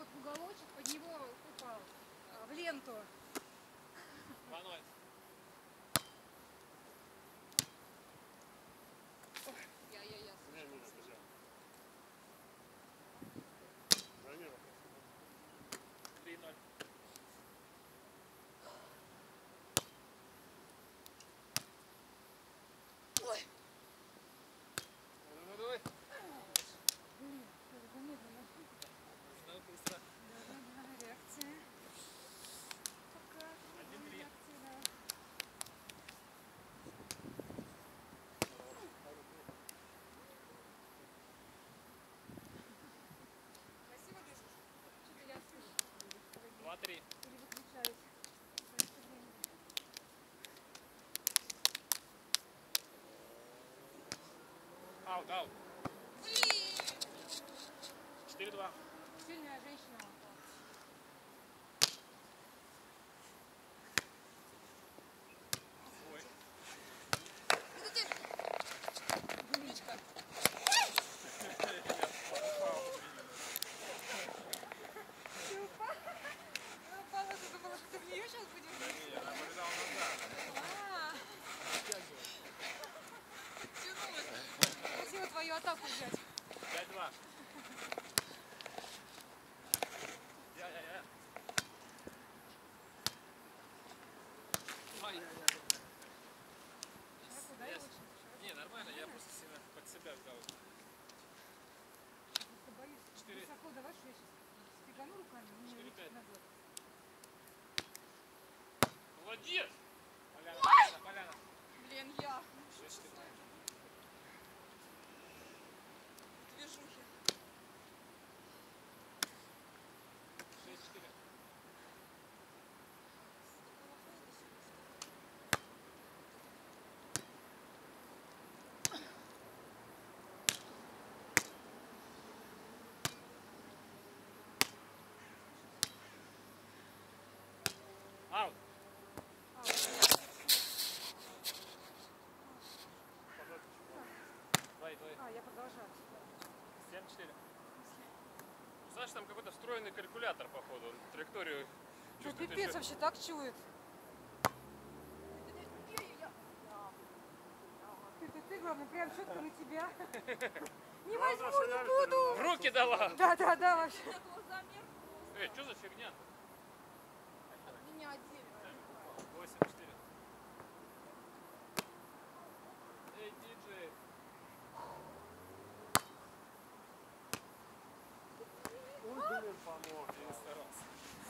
вот в уголочек, под него упал в ленту. 2-0. Я. 3-0. Ой. Давай. Блин, это замедленно. Нужно быстро. Да, реакция. Пока. 1-3. Реакция, да. Красиво дышишь? Что-то я слышу. 2-3. Или выключаюсь. Раньше времени. Аут. Блин! 4-2. Сильная женщина. Ой. Умничка. Ты упала? Она упала, ты думала, что ты в нее сейчас будешь? Не, она побежала назад. Тянулась. Красиво твою атаку взять. 5-2. Я. Ай-яй-яй. Широко, да, Yes. очень? Широко. Не, нормально, я просто сильно под себя взял. Просто боюсь. 4. Высоко давай, что я сейчас спигану руками, мне 4-5. назад. Молодец! Поляна. Блин, я. 6-4. Движухи. 6-4. Аут. Давай. Я продолжаю. 7-4. Знаешь, там какой-то встроенный калькулятор, походу. Траекторию Да чувствует пипец еще. вообще так чует. Ты, главное, прям четко на тебя. Не возьму, не буду. В руки дала! Да, вообще. Эй, что за фигня? Меня отдельно. 8-4. Эй, диджей. Помог, я старался.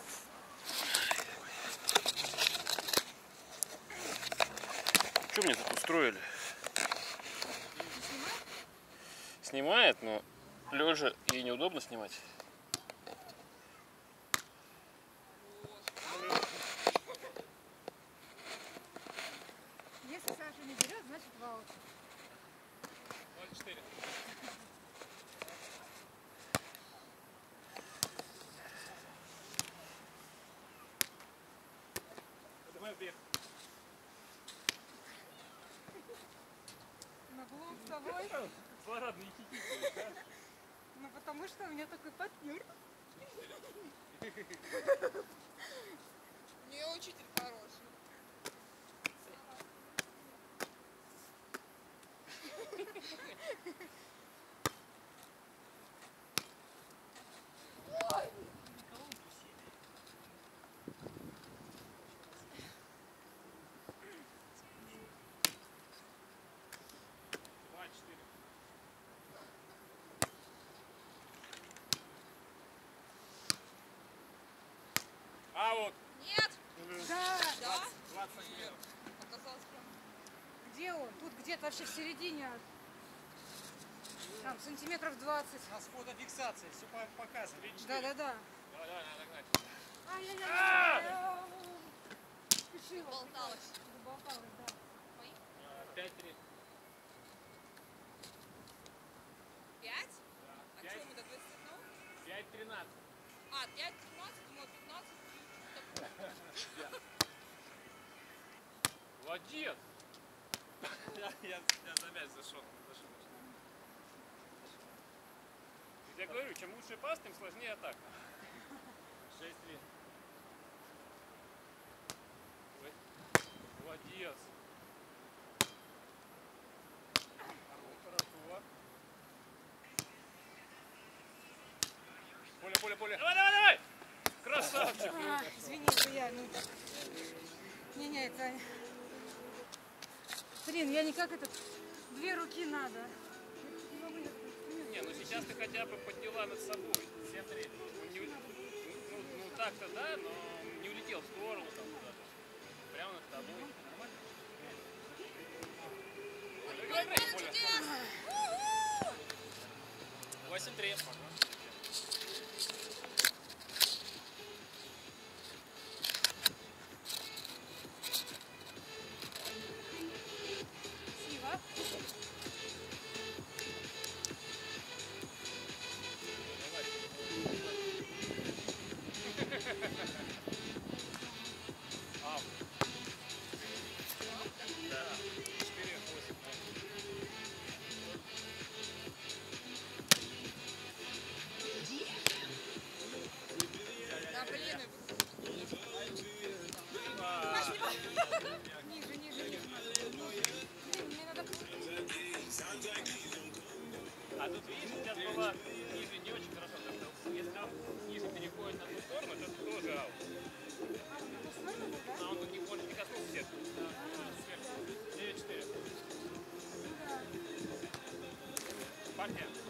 Что мне тут устроили? Снимает, но лежа ей неудобно снимать. Если Саша не берет, значит в ауте. 0-4. Давай вверх. На глум с тобой. Злорадный хихикаешь, да? Ну потому что у меня такой партнер. У нее учитель хороший. Ой! Аут! Нет! Да! 20 сантиметров. Оказалось прям. Где он? Тут где-то вообще в середине. Там сантиметров 20. У нас фотофиксация, все показывает. Да. Давай, надо гнать. Ай-яй-яй. Спешила. Болталась. Заболталась, да. 5-3. 5? Да. А что мы так высветнул? 5-13. А, 5, 15, думала 15. Молодец! Я за мяч зашел. Я говорю, чем лучше пас, тем сложнее атака. 6-3. Ой. Молодец. Хорошо. Поле. Давай! Красавчик! Извини, что я, ну так. Не, это... Блин, я никак этот... 2 руки надо. Не могу я- Не, ну сейчас ты хотя бы подняла над собой. 7-3. Ну так-то да, но не улетел в сторону там куда-то. Прямо над тобой. Нормально? Играй, Коля. 8-3. Спасибо. Ау. Да. 4-8. Да, блин, Ниже надо. Блин, мне надо... А тут видишь, сейчас была ниже не очень хорошо. Потому что если он ниже переходит на ту сторону, то это тоже аут. А он тут не может не коснуться сетки. Сверху. 9-4. Партия.